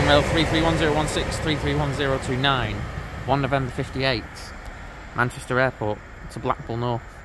rail 331016, 331029, 1 November 58, Manchester Airport to Blackpool North.